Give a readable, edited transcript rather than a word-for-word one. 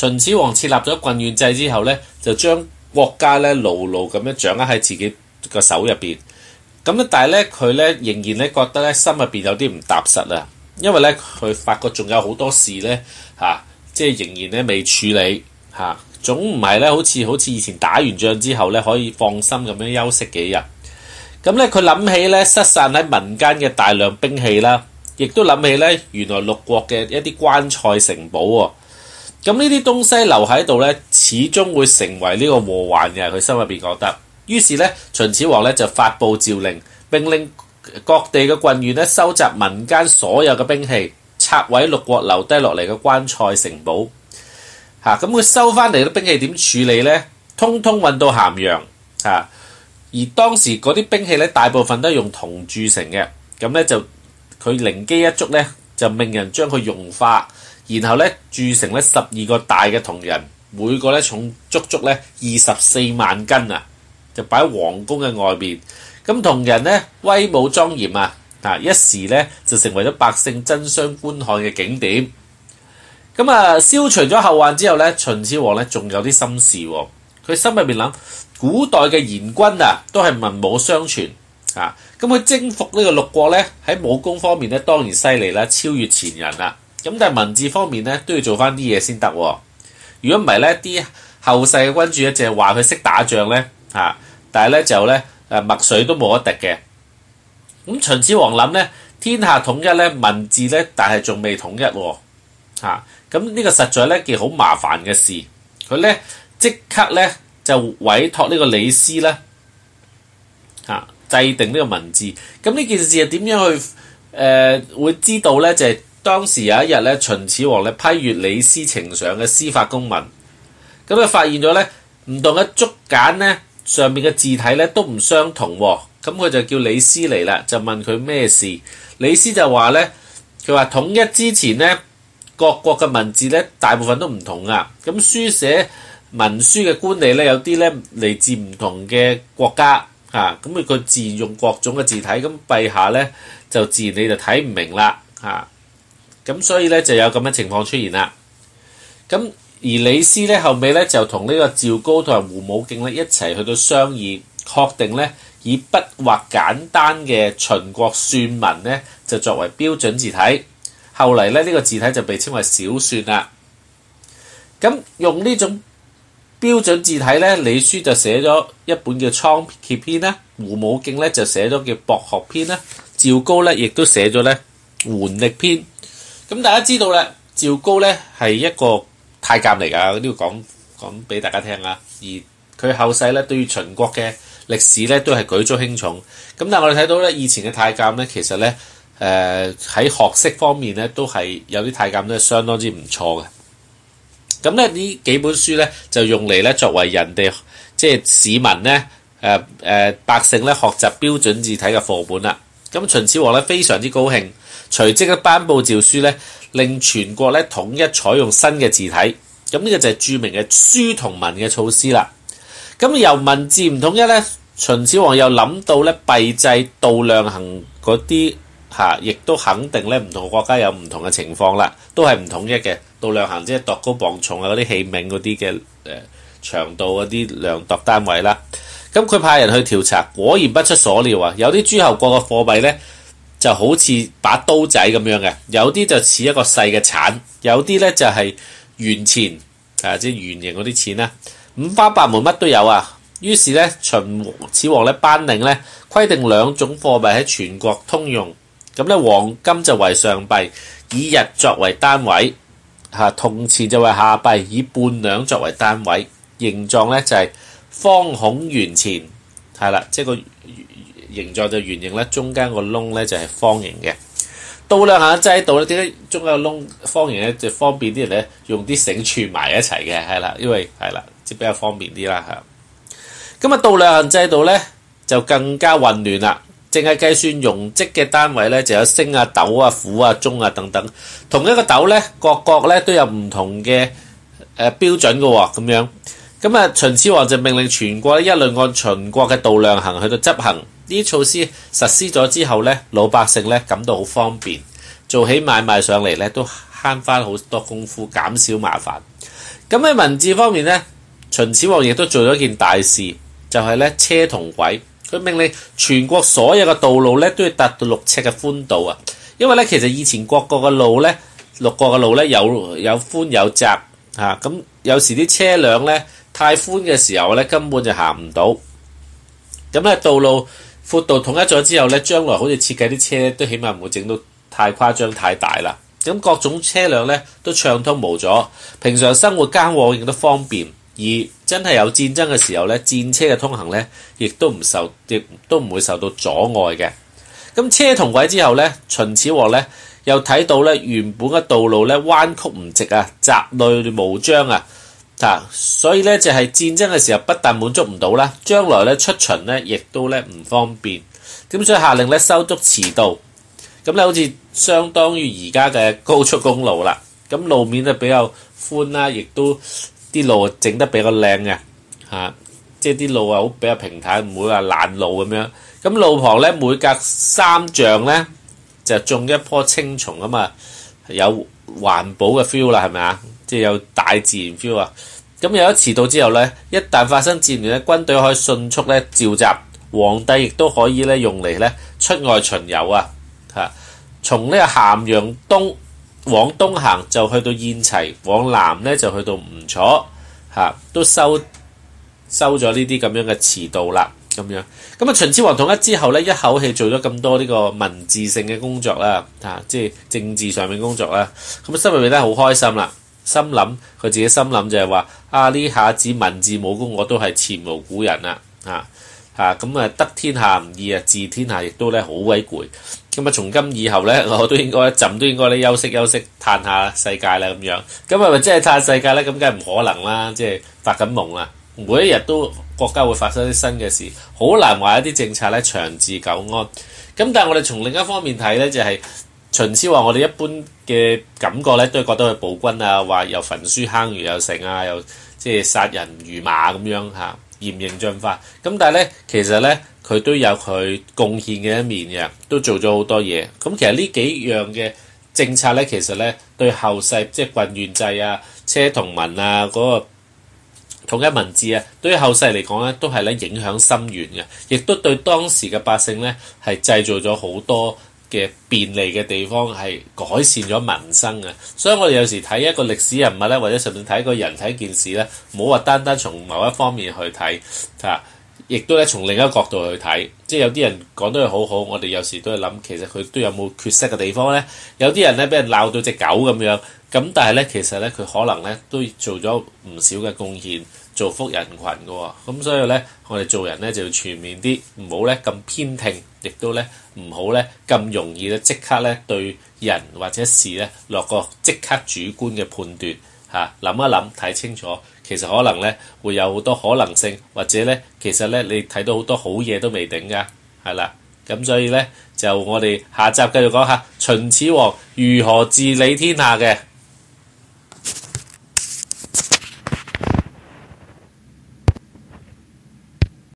秦始皇設立咗郡縣制之後咧，就將國家咧牢牢咁樣掌握喺自己個手入邊。咁咧，但係咧佢咧仍然咧覺得咧心入邊有啲唔踏實啊，因為咧佢發覺仲有好多事咧即係仍然咧未處理總唔係咧好似以前打完仗之後咧可以放心咁樣休息幾日。咁咧佢諗起咧失散喺民間嘅大量兵器啦，亦都諗起咧原來六國嘅一啲關塞城堡喎。咁呢啲東西留喺度咧，始終會成為呢個禍患嘅。佢心入邊覺得，於是咧秦始皇咧就發布詔令，命令各地嘅郡縣咧收集民間所有嘅兵器，拆毀六國留低落嚟嘅關塞城堡。咁佢收翻嚟嘅兵器點處理咧？通通運到咸陽而當時嗰啲兵器咧，大部分都係用銅鑄成嘅。咁咧就佢靈機一觸咧，就命人將佢融化。然後咧鑄成咧12個大嘅銅人，每個咧重足咧24萬斤啊，就擺喺皇宮嘅外邊。咁銅人咧威武莊嚴一時咧就成為咗百姓爭相觀看嘅景點。消除咗後患之後咧，秦始皇咧仲有啲心事喎。佢心入邊諗，古代嘅賢君都係文武雙全咁佢征服呢個六國咧，喺武功方面咧當然犀利啦，超越前人啦。咁但係文字方面咧都要做翻啲嘢先得喎。如果唔係咧，啲後世嘅君主咧淨係話佢識打仗咧但係咧就咧墨水都冇得滴嘅。咁秦始皇諗咧，天下統一咧，文字咧但係仲未統一喎咁呢個實在咧件好麻煩嘅事。佢咧即刻咧就委託呢個李斯咧制定呢個文字。咁呢件事係點樣去會知道咧？就係當時有一日咧，秦始皇咧批閱李斯呈上嘅司法公文，咁佢發現咗咧唔同嘅竹簡咧上面嘅字體咧都唔相同喎。咁佢就叫李斯嚟啦，就問佢咩事。李斯就話咧，佢話統一之前咧，各國嘅文字咧大部分都唔同啊。咁書寫文書嘅官吏咧，有啲咧嚟自唔同嘅國家咁佢自然用各種嘅字體，咁陛下咧就自然你就睇唔明啦咁所以咧就有咁嘅情況出現啦。咁而李斯咧後尾咧就同呢個趙高同埋胡武敬咧一齊去到商議，確定咧以筆畫簡單嘅秦國篆文咧就作為標準字體。後嚟咧呢個字體就被稱為小篆啦。咁用呢種標準字體咧，李書就寫咗一本叫《倉頡篇》啦，胡武敬咧就寫咗叫《博學篇》啦，趙高咧亦都寫咗咧《桓曆篇》。咁大家知道咧，趙高咧係一個太監嚟㗎，呢個講俾大家聽而佢後世咧對於秦國嘅歷史咧都係舉足輕重。咁但係我哋睇到咧，以前嘅太監咧其實咧喺學識方面咧都係有啲太監都係相當之唔錯嘅。咁咧呢幾本書咧就用嚟咧作為人哋即係市民咧百姓咧學習標準字體嘅課本啦。咁秦始皇咧非常之高興，隨即咧頒布詔書咧，令全國咧統一採用新嘅字體。咁呢個就係著名嘅書同文嘅措施啦。咁由文字唔統一咧，秦始皇又諗到咧幣制、度量衡嗰啲亦都肯定咧唔同國家有唔同嘅情況啦，都係唔統一嘅。度量衡即係度高磅重嗰啲器皿嗰啲嘅長度嗰啲量度單位啦。咁佢派人去調查，果然不出所料有啲諸侯國嘅貨幣咧就好似把刀仔咁樣嘅，有啲就似一個細嘅鏟，有啲咧就係圓錢即係圓形嗰啲錢啦，五花八門乜都有於是咧秦始皇咧頒令咧規定兩種貨幣喺全國通用。咁咧黃金就為上幣，以日作為單位銅錢就為下幣，以半兩作為單位。形狀咧就係方孔圓錢啦，即係個形狀就圓形咧，中間個窿咧就係方形嘅。度量衡制度咧，點解中間個窿方形咧？就方便啲人咧用啲繩串埋一齊嘅，因為即係比較方便啲啦咁度量衡制度咧就更加混亂啦。淨係計算容積嘅單位咧，就有升斗府鐘等等。同一個斗咧，各國咧都有唔同嘅標準嘅喎，咁樣。咁秦始皇就命令全國一律按秦國嘅度量衡去到執行。呢啲措施實施咗之後咧，老百姓咧感到好方便，做起買賣上嚟咧都慳翻好多功夫，減少麻煩。 咁喺文字方面咧，秦始皇亦都做咗一件大事，就係咧車同軌。佢命令全國所有嘅道路咧都要達到6尺嘅寬度啊！因為咧其實以前各國嘅路咧，6國嘅路咧有寬有窄嚇，咁有時啲車輛咧太寬嘅時候咧根本就行唔到。咁咧道路闊度統一咗之後咧，將來好似設計啲車都起碼唔會整到太誇張太大啦。咁各種車輛咧都暢通無阻，平常生活交往亦都方便。而真係有戰爭嘅時候咧，戰車嘅通行咧亦都唔會受到阻礙嘅。咁車同軌之後咧，秦始皇咧又睇到咧原本嘅道路咧彎曲唔直啊，雜亂無章啊，所以咧就係戰爭嘅時候不但滿足唔到啦，將來咧出巡咧亦都咧唔方便。咁所以下令咧修築馳道，咁咧好似相當於而家嘅高速公路啦。咁路面就比較寬啦，亦都啲路整得比較靚嘅嚇，即係啲路好比較平坦，唔會話爛路咁樣。咁路旁咧每隔3丈咧就種一棵青松啊嘛，有環保嘅 feel 啦，係咪啊？即係有大自然 feel 啊！咁有咗馳道之後咧，一旦發生戰亂咧，軍隊可以迅速咧召集，皇帝亦都可以咧用嚟咧出外巡遊啊！嚇，從呢個咸陽往東行就去到燕齊，往南咧就去到吳楚，都收咗呢啲咁樣嘅馳道啦。咁樣，咁啊秦始皇統一之後咧，一口氣做咗咁多呢個文字性嘅工作啦，即係政治上面工作啦。咁心入面咧好開心啦，佢自己心諗就係話呢下子文字武功我都係前無古人啦，咁得天下唔易啊，治天下亦都咧好鬼攰。咁從今以後咧，我都應該咧休息，嘆下世界啦咁樣。咁係咪真係嘆世界咧？咁梗係唔可能啦，即係發緊夢啦。每一日都國家會發生啲新嘅事，好難話一啲政策咧長治久安。咁但係我哋從另一方面睇咧，就係秦始皇我哋一般嘅感覺咧，都係覺得佢暴君啊，話又焚書坑儒又成啊，又即係殺人如麻咁樣嚇，嚴刑峻法。咁但係咧，其實咧佢都有佢貢獻嘅一面嘅，都做咗好多嘢。咁其實呢幾樣嘅政策咧，其實咧對後世即係郡縣制啊、車同文啊嗰個統一文字啊，對於後世嚟講咧，都係咧影響深遠嘅，亦都對當時嘅百姓咧係製造咗好多嘅便利嘅地方，係改善咗民生嘅。所以我哋有時睇一個歷史人物咧，或者甚至睇一個人睇一件事咧，唔好話單單從某一方面去睇，亦都咧從另一個角度去睇。即係有啲人講得佢好好，我哋有時都係諗，其實佢都有冇缺失嘅地方咧？有啲人咧俾人鬧到隻狗咁樣，咁但係咧其實咧佢可能咧都做咗唔少嘅貢獻，造福人群嘅喎。咁所以咧我哋做人咧就要全面啲，唔好咧咁偏聽，亦都咧唔好咧咁容易咧即刻咧對人或者事咧落個即刻主觀嘅判斷嚇，諗一諗睇清楚。其實可能咧會有好多可能性，或者咧其實咧你睇到好多好嘢都未定㗎，係啦。咁所以咧就我哋下集繼續講下秦始皇如何治理天下嘅。